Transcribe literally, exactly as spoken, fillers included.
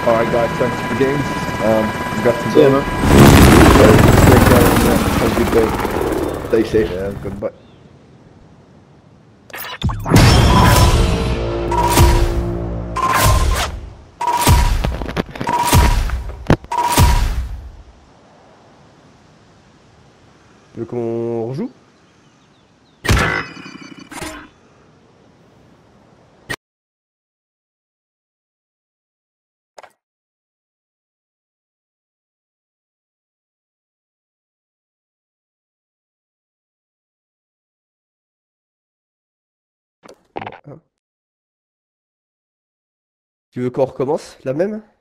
Alright guys, thanks for the games. Um, we got to See ya, go. man. So, take care and uh, have a good day. Stay safe. Yeah. Goodbye. Tu veux qu'on rejoue? Ah. Tu veux qu'on recommence la même?